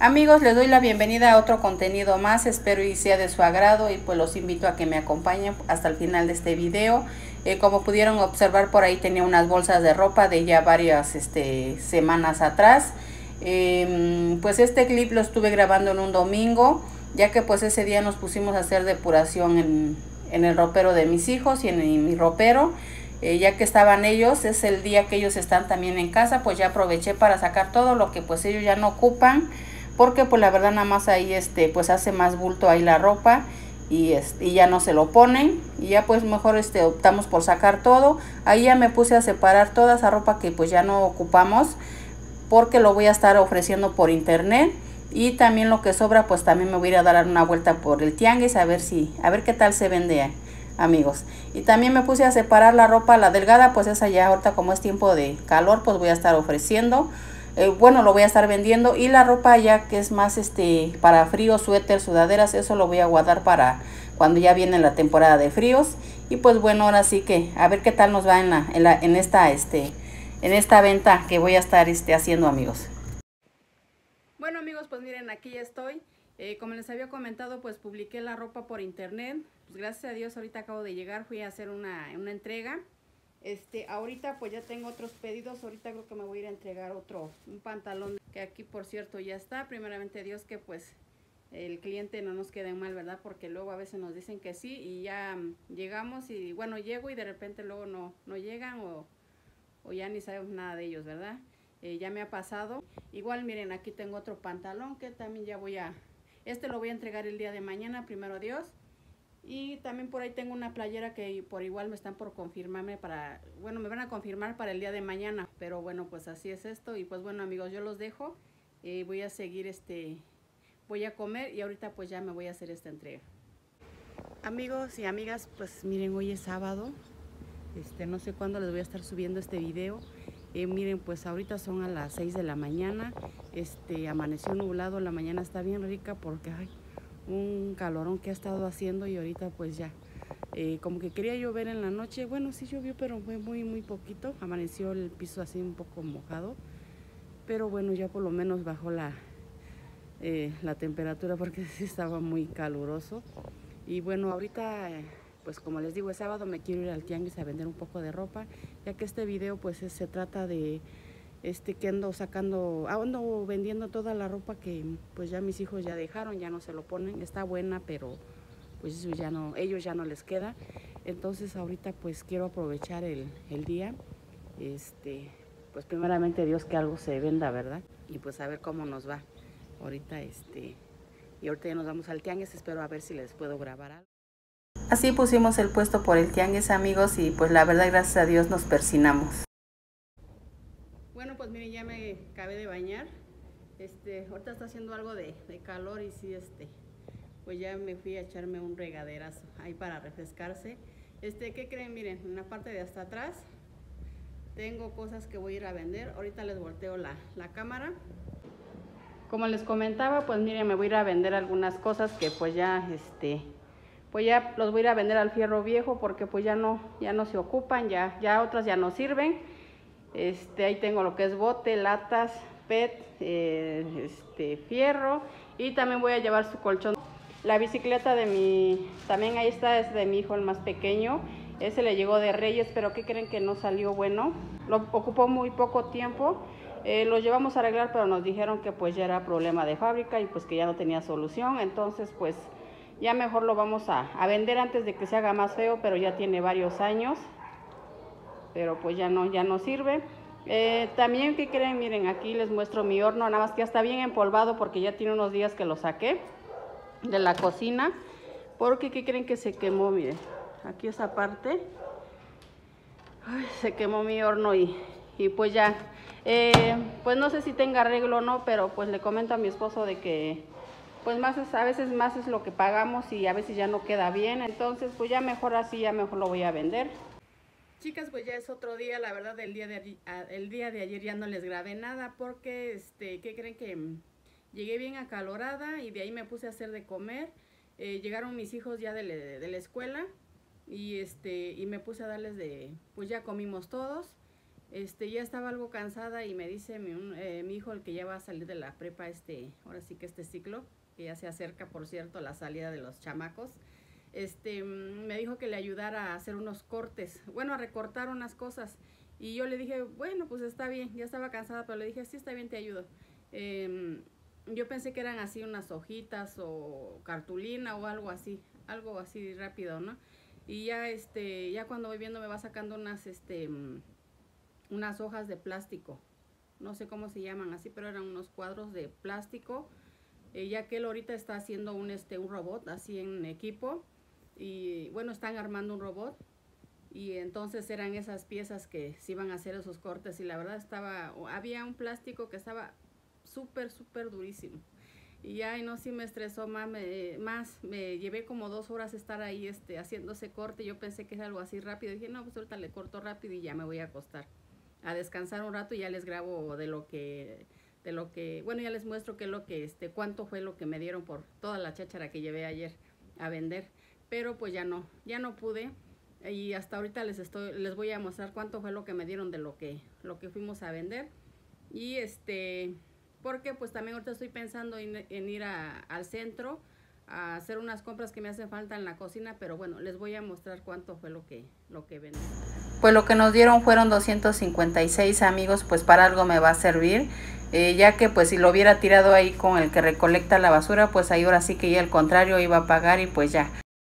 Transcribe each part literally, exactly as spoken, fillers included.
Amigos, les doy la bienvenida a otro contenido más, espero y sea de su agrado y pues los invito a que me acompañen hasta el final de este video. Eh, como pudieron observar, por ahí tenía unas bolsas de ropa de ya varias este, semanas atrás. Eh, pues este clip lo estuve grabando en un domingo, ya que pues ese día nos pusimos a hacer depuración en, en el ropero de mis hijos y en, en mi ropero. Eh, ya que estaban ellos, es el día que ellos están también en casa, pues ya aproveché para sacar todo lo que pues ellos ya no ocupan, porque pues la verdad nada más ahí este pues hace más bulto ahí la ropa y, este, y ya no se lo ponen, y ya pues mejor este optamos por sacar todo. Ahí ya me puse a separar toda esa ropa que pues ya no ocupamos, porque lo voy a estar ofreciendo por internet, y también lo que sobra pues también me voy a ir a dar una vuelta por el tianguis a ver si a ver qué tal se vende, amigos. Y también me puse a separar la ropa, la delgada, pues esa ya ahorita como es tiempo de calor pues voy a estar ofreciendo. Eh, bueno, lo voy a estar vendiendo, y la ropa ya que es más este para frío, suéter, sudaderas, eso lo voy a guardar para cuando ya viene la temporada de fríos. Y pues bueno, ahora sí que a ver qué tal nos va en, la, en, la, en esta este en esta venta que voy a estar este haciendo, amigos. Bueno, amigos, pues miren, aquí ya estoy. Eh, como les había comentado, pues publiqué la ropa por internet. Pues gracias a Dios ahorita acabo de llegar, fui a hacer una, una entrega. Este, ahorita pues ya tengo otros pedidos. Ahorita creo que me voy a ir a entregar otro, un pantalón, que aquí por cierto ya está. Primeramente Dios que pues el cliente no nos quede mal, ¿verdad? Porque luego a veces nos dicen que sí y ya um, llegamos y bueno, llego y de repente luego no, no llegan o, o ya ni sabemos nada de ellos, ¿verdad? Eh, ya me ha pasado. Igual miren, aquí tengo otro pantalón que también ya voy a, este lo voy a entregar el día de mañana, primero Dios. Y también por ahí tengo una playera que por igual me están por confirmarme para, bueno, me van a confirmar para el día de mañana. Pero bueno, pues así es esto. Y pues bueno, amigos, yo los dejo. Eh, voy a seguir este, voy a comer y ahorita pues ya me voy a hacer esta entrega. Amigos y amigas, pues miren, hoy es sábado. Este, no sé cuándo les voy a estar subiendo este video. Eh, miren, pues ahorita son a las seis de la mañana. Este, amaneció nublado, la mañana está bien rica porque hay un calorón que ha estado haciendo, y ahorita pues ya eh, como que quería llover en la noche. Bueno, sí llovió, pero fue muy muy poquito. Amaneció el piso así un poco mojado, pero bueno, ya por lo menos bajó la eh, la temperatura, porque sí estaba muy caluroso. Y bueno, ahorita eh, pues como les digo, es sábado, me quiero ir al tianguis a vender un poco de ropa, ya que este video pues es, se trata de este que ando sacando, ando vendiendo toda la ropa que pues ya mis hijos ya dejaron, ya no se lo ponen. Está buena, pero pues eso ya no, ellos ya no les queda. Entonces ahorita pues quiero aprovechar el, el día, este, pues primeramente Dios que algo se venda, ¿verdad? Y pues a ver cómo nos va ahorita, este, y ahorita ya nos vamos al tianguis, espero a ver si les puedo grabar algo. Así pusimos el puesto por el tianguis, amigos, y pues la verdad gracias a Dios nos persinamos. Bueno, pues miren, ya me acabé de bañar. Este, ahorita está haciendo algo de, de calor, y sí, este, pues ya me fui a echarme un regaderazo ahí para refrescarse. Este, ¿qué creen? Miren, en la parte de hasta atrás tengo cosas que voy a ir a vender. Ahorita les volteo la, la cámara. Como les comentaba, pues miren, me voy a ir a vender algunas cosas que pues ya, este, pues ya los voy a ir a vender al fierro viejo, porque pues ya no, ya no se ocupan, ya, ya otras ya no sirven. Este, ahí tengo lo que es bote, latas, P E T, eh, este, fierro, y también voy a llevar su colchón. La bicicleta de mi, también ahí está, es de mi hijo el más pequeño. Ese le llegó de Reyes, pero ¿qué creen? Que no salió bueno. Lo ocupó muy poco tiempo. Eh, lo llevamos a arreglar, pero nos dijeron que pues ya era problema de fábrica y pues que ya no tenía solución. Entonces pues ya mejor lo vamos a, a vender antes de que se haga más feo, pero ya tiene varios años. Pero pues ya no, ya no sirve. Eh, también, ¿qué creen? Miren, aquí les muestro mi horno, nada más que ya está bien empolvado porque ya tiene unos días que lo saqué de la cocina, porque ¿qué creen? Que se quemó, miren, aquí esa parte. Ay, se quemó mi horno y, y pues ya, eh, pues no sé si tenga arreglo o no, pero pues le comento a mi esposo de que pues más es, a veces más es lo que pagamos y a veces ya no queda bien. Entonces pues ya mejor así, ya mejor lo voy a vender. Chicas, pues ya es otro día, la verdad el día de, el día de ayer ya no les grabé nada porque, este, ¿qué creen? Que llegué bien acalorada y de ahí me puse a hacer de comer. Eh, llegaron mis hijos ya de, de, de la escuela y, este, y me puse a darles de, pues ya comimos todos. Este, ya estaba algo cansada y me dice mi, un, eh, mi hijo, el que ya va a salir de la prepa, este, ahora sí que este ciclo, que ya se acerca, por cierto, la salida de los chamacos, este, me dijo que le ayudara a hacer unos cortes, bueno, a recortar unas cosas. Y yo le dije, bueno, pues está bien, ya estaba cansada, pero le dije, sí, está bien, te ayudo. Eh, yo pensé que eran así unas hojitas o cartulina o algo así, algo así rápido, ¿no? Y ya, este, ya cuando voy viendo me va sacando unas, este, unas hojas de plástico, no sé cómo se llaman así, pero eran unos cuadros de plástico, eh, ya que él ahorita está haciendo un, este, un robot así en equipo, y bueno, están armando un robot, y entonces eran esas piezas que se iban a hacer esos cortes, y la verdad estaba, había un plástico que estaba súper, súper durísimo. Y ya, y no, sí me estresó más, me, más, me llevé como dos horas estar ahí este, haciendo ese corte. Yo pensé que es algo así rápido, dije, no, pues ahorita le corto rápido y ya me voy a acostar a descansar un rato, y ya les grabo de lo que, de lo que, bueno, ya les muestro qué es lo que, este, cuánto fue lo que me dieron por toda la cháchara que llevé ayer a vender, pero pues ya no, ya no pude, y hasta ahorita les estoy, les voy a mostrar cuánto fue lo que me dieron de lo que, lo que fuimos a vender, y este, porque pues también ahorita estoy pensando en, en ir a, al centro a hacer unas compras que me hacen falta en la cocina, pero bueno, les voy a mostrar cuánto fue lo que, lo que vendí. Pues lo que nos dieron fueron doscientos cincuenta y seis, amigos, pues para algo me va a servir, eh, ya que pues si lo hubiera tirado ahí con el que recolecta la basura, pues ahí ahora sí que ya al contrario iba a pagar y pues ya.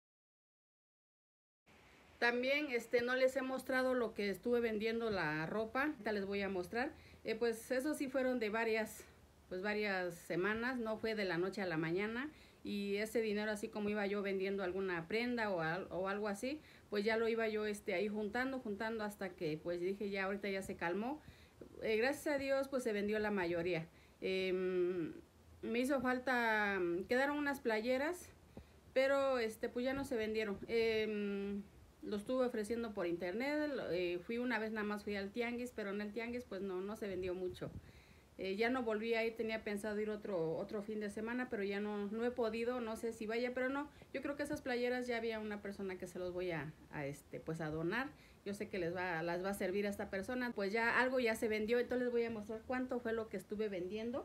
También este, no les he mostrado lo que estuve vendiendo la ropa, ahorita les voy a mostrar, eh, pues eso sí fueron de varias, pues varias semanas, no fue de la noche a la mañana, y ese dinero así como iba yo vendiendo alguna prenda o, al, o algo así, pues ya lo iba yo este, ahí juntando, juntando hasta que pues dije ya ahorita ya se calmó, eh, gracias a Dios pues se vendió la mayoría, eh, me hizo falta, quedaron unas playeras, pero este pues ya no se vendieron, eh, lo estuve ofreciendo por internet, eh, fui una vez nada más, fui al tianguis, pero en el tianguis pues no, no se vendió mucho. Eh, ya no volví a ir, tenía pensado ir otro, otro fin de semana, pero ya no, no he podido, no sé si vaya, pero no, yo creo que esas playeras ya había una persona que se los voy a, a este, pues a donar, yo sé que les va, las va a servir a esta persona, pues ya algo ya se vendió, entonces les voy a mostrar cuánto fue lo que estuve vendiendo.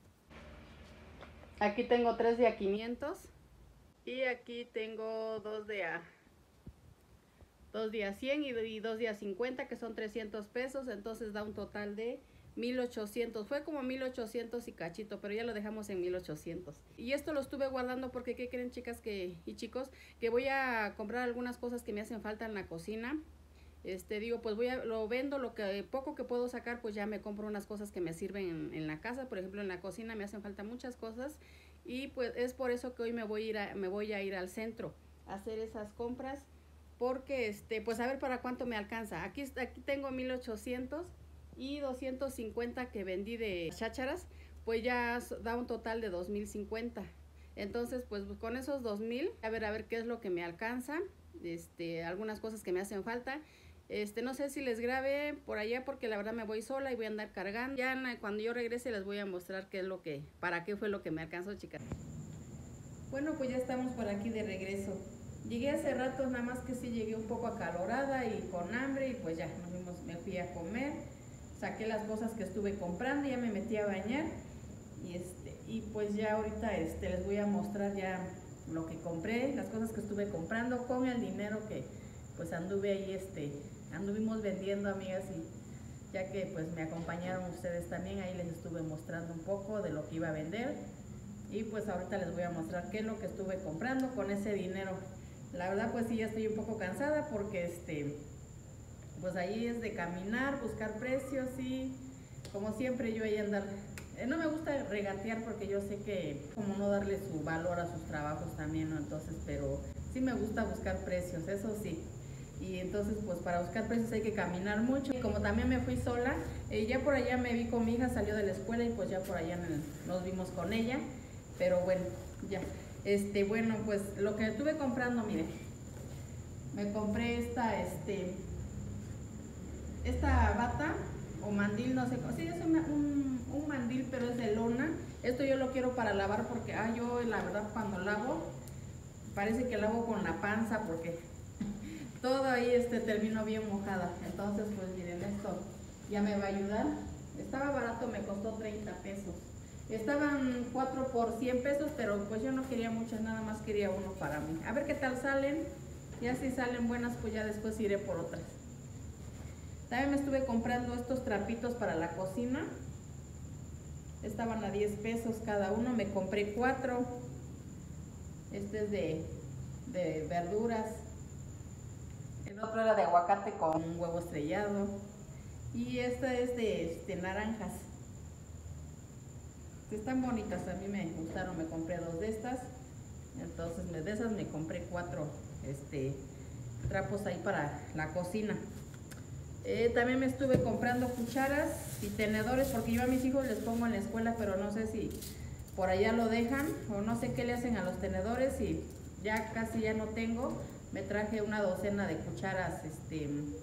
Aquí tengo tres de a quinientos y aquí tengo dos de a dos días cien y, y dos días cincuenta, que son trescientos pesos, entonces da un total de mil ochocientos, fue como mil ochocientos y cachito, pero ya lo dejamos en mil ochocientos. Y esto lo estuve guardando porque, ¿qué creen, chicas que, y chicos? Que voy a comprar algunas cosas que me hacen falta en la cocina. Este, digo, pues voy a, lo vendo, lo que poco que puedo sacar, pues ya me compro unas cosas que me sirven en, en la casa. Por ejemplo, en la cocina me hacen falta muchas cosas, y pues es por eso que hoy me voy a ir a, me voy a ir al centro a hacer esas compras, porque este, pues a ver para cuánto me alcanza. Aquí, aquí tengo mil ochocientos y doscientos cincuenta que vendí de chácharas, pues ya da un total de dos mil cincuenta. Entonces pues con esos dos mil, a ver a ver qué es lo que me alcanza, este, algunas cosas que me hacen falta. Este, no sé si les grabe por allá, porque la verdad me voy sola y voy a andar cargando. Ya cuando yo regrese les voy a mostrar qué es lo que, para qué fue lo que me alcanzó, chicas. Bueno, pues ya estamos por aquí de regreso. Llegué hace rato, nada más que sí llegué un poco acalorada y con hambre, y pues ya nos fuimos, me fui a comer, saqué las cosas que estuve comprando, ya me metí a bañar, y este, y pues ya ahorita este, les voy a mostrar ya lo que compré, las cosas que estuve comprando con el dinero que pues anduve ahí, este, anduvimos vendiendo, amigas, y ya que pues me acompañaron ustedes también, ahí les estuve mostrando un poco de lo que iba a vender, y pues ahorita les voy a mostrar qué es lo que estuve comprando con ese dinero. La verdad pues sí, ya estoy un poco cansada porque este, pues ahí es de caminar, buscar precios, y como siempre yo ahí andar, eh, no me gusta regatear porque yo sé que como no darle su valor a sus trabajos también, ¿no? Entonces, pero sí me gusta buscar precios, eso sí. Y entonces pues para buscar precios hay que caminar mucho, y como también me fui sola, eh, ya por allá me vi con mi hija, salió de la escuela, y pues ya por allá nos vimos con ella, pero bueno, ya. Este, bueno, pues lo que estuve comprando, miren, me compré esta, este, esta bata o mandil, no sé, sí, es una, un, un mandil, pero es de lona. Esto yo lo quiero para lavar porque, ah, yo la verdad cuando lavo, parece que lavo con la panza porque todo ahí este, termino bien mojada. Entonces, pues miren, esto ya me va a ayudar. Estaba barato, me costó treinta pesos. Estaban cuatro por cien pesos, pero pues yo no quería muchas, nada más quería uno para mí. A ver qué tal salen. Ya si salen buenas, pues ya después iré por otras. También me estuve comprando estos trapitos para la cocina. Estaban a diez pesos cada uno, me compré cuatro. Este es de, de verduras. El otro era de aguacate con un huevo estrellado. Y esta es de este, naranjas. Están bonitas, a mí me gustaron, me compré dos de estas. Entonces de esas me compré cuatro este, trapos ahí para la cocina. Eh, también me estuve comprando cucharas y tenedores porque yo a mis hijos les pongo en la escuela, pero no sé si por allá lo dejan o no sé qué le hacen a los tenedores y ya casi ya no tengo. Me traje una docena de cucharas este,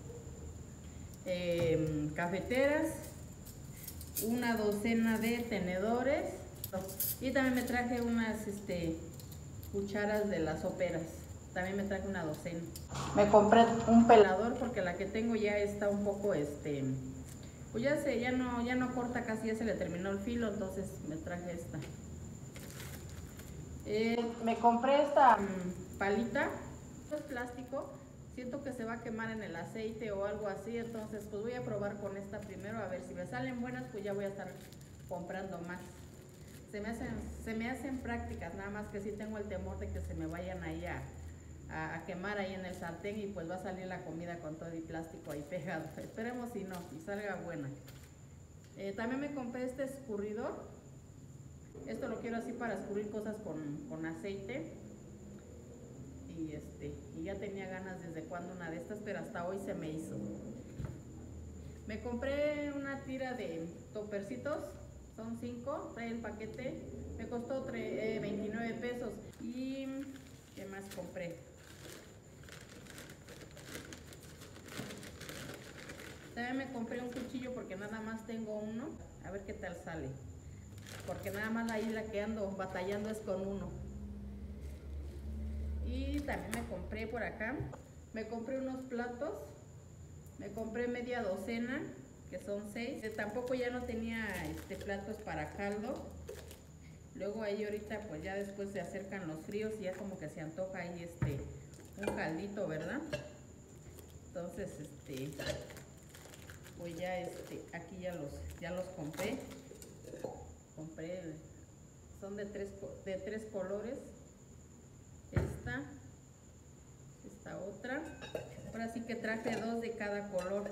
eh, cafeteras, una docena de tenedores y también me traje unas este, cucharas de las soperas. También me traje una docena. Me compré un pelador porque la que tengo ya está un poco, este, pues ya se, ya no, ya no corta casi, ya se le terminó el filo, entonces me traje esta. Eh, me compré esta um, palita, esto es plástico, siento que se va a quemar en el aceite o algo así, entonces pues voy a probar con esta primero, a ver si me salen buenas, pues ya voy a estar comprando más. Se me hacen, se me hacen prácticas, nada más que sí tengo el temor de que se me vayan ahí a, a, a quemar ahí en el sartén y pues va a salir la comida con todo el plástico ahí pegado. Esperemos si no, y salga buena. Eh, también me compré este escurridor. Esto lo quiero así para escurrir cosas con, con aceite. Y, este, y ya tenía ganas desde cuando una de estas, pero hasta hoy se me hizo. Me compré una tira de topercitos. Son cinco, trae el paquete, me costó eh, veintinueve pesos. Y ¿qué más compré? También me compré un cuchillo porque nada más tengo uno, a ver qué tal sale. Porque nada más ahí la que ando batallando es con uno. Y también me compré por acá, me compré unos platos, me compré media docena, que son seis. Eh, tampoco ya no tenía este, platos para caldo. Luego ahí ahorita pues ya después se acercan los fríos y ya como que se antoja ahí este un caldito, ¿verdad? Entonces este pues ya este aquí ya los ya los compré. Compré, son de tres de tres colores. Esta, esta otra. Ahora sí que traje dos de cada color.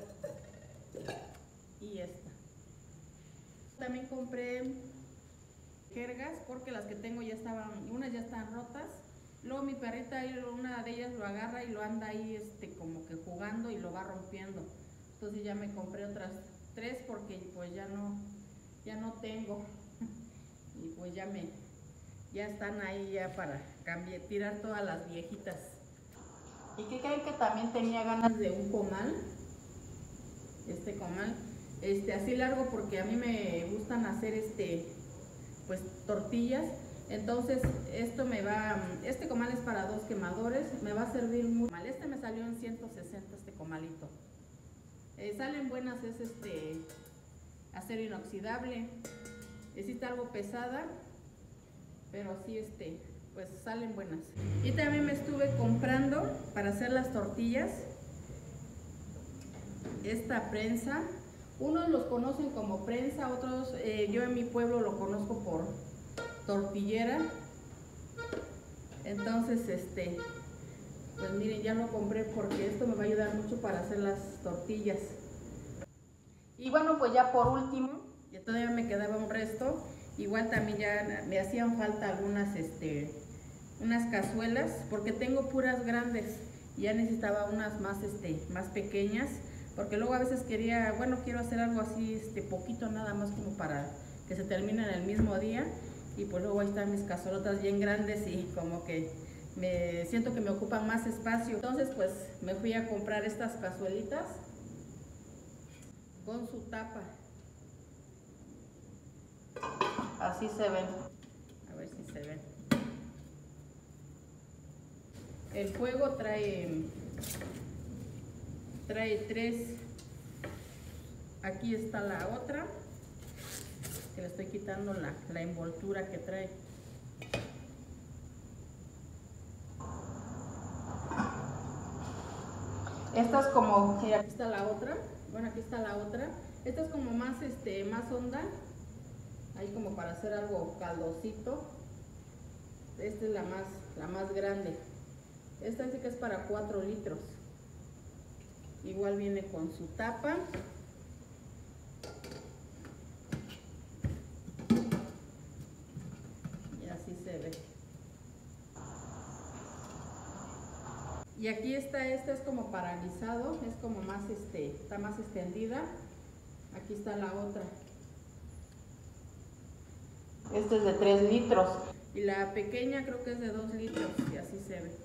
Y esta. También compré jergas porque las que tengo ya estaban, unas ya están rotas. Luego mi perrita, una de ellas lo agarra y lo anda ahí este, como que jugando y lo va rompiendo. Entonces ya me compré otras tres porque pues ya no, ya no tengo. Y pues ya me, ya están ahí ya para cambiar, tirar todas las viejitas. ¿Y qué creen que también tenía ganas de un comal? Este comal. Este, así largo porque a mí me gustan hacer este pues tortillas, entonces esto me va, este comal es para dos quemadores, me va a servir mucho. Este me salió en ciento sesenta este comalito. Eh, salen buenas, es este acero inoxidable, es está algo pesada, pero sí este pues salen buenas. Y también me estuve comprando para hacer las tortillas esta prensa. Unos los conocen como prensa, otros eh, yo en mi pueblo lo conozco por tortillera. Entonces este pues miren, ya lo compré porque esto me va a ayudar mucho para hacer las tortillas. Y bueno, pues ya por último, ya todavía me quedaba un resto, igual también ya me hacían falta algunas este unas cazuelas porque tengo puras grandes y ya necesitaba unas más este más pequeñas. Porque luego a veces quería, bueno, quiero hacer algo así, este poquito nada más como para que se termine en el mismo día. Y pues luego ahí están mis cazuelotas bien grandes y como que me siento que me ocupan más espacio. Entonces pues me fui a comprar estas cazuelitas con su tapa. Así se ven. A ver si se ven. El fuego trae... trae tres, aquí está la otra, que le estoy quitando la, la envoltura que trae. Esta es como, mira, aquí está la otra, bueno, aquí está la otra. Esta es como más, este, más honda, ahí como para hacer algo caldosito. Esta es la más, la más grande. Esta sí que es para cuatro litros. Igual viene con su tapa. Y así se ve. Y aquí está, esta es como para guisado, es como más, este, está más extendida. Aquí está la otra. Esta es de tres litros. Y la pequeña creo que es de dos litros, y así se ve.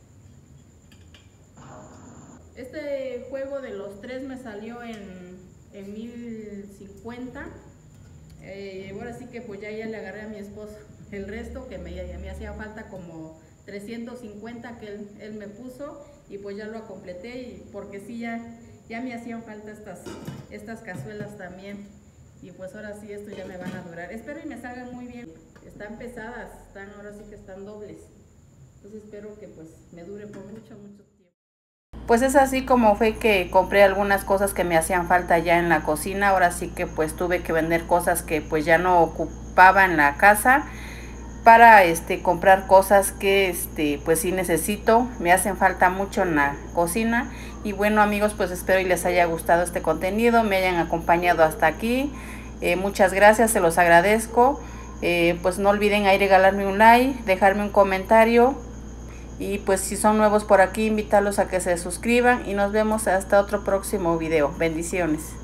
Este juego de los tres me salió en, en mil cincuenta. Eh, ahora sí que pues ya, ya le agarré a mi esposo. El resto que me, ya me hacía falta como trescientos cincuenta que él, él me puso, y pues ya lo completé, y porque sí ya, ya me hacían falta estas, estas cazuelas también. Y pues ahora sí, esto ya me van a durar. Espero y me salgan muy bien. Están pesadas, están, ahora sí que están dobles. Entonces espero que pues me dure por mucho, mucho tiempo. Pues es así como fue que compré algunas cosas que me hacían falta ya en la cocina. Ahora sí que pues tuve que vender cosas que pues ya no ocupaba en la casa, para este comprar cosas que este pues sí necesito, me hacen falta mucho en la cocina. Y bueno, amigos, pues espero y les haya gustado este contenido, me hayan acompañado hasta aquí. Eh, muchas gracias, se los agradezco. Eh, pues no olviden ahí regalarme un like, dejarme un comentario, y pues si son nuevos por aquí, invitarlos a que se suscriban, y nos vemos hasta otro próximo video. Bendiciones.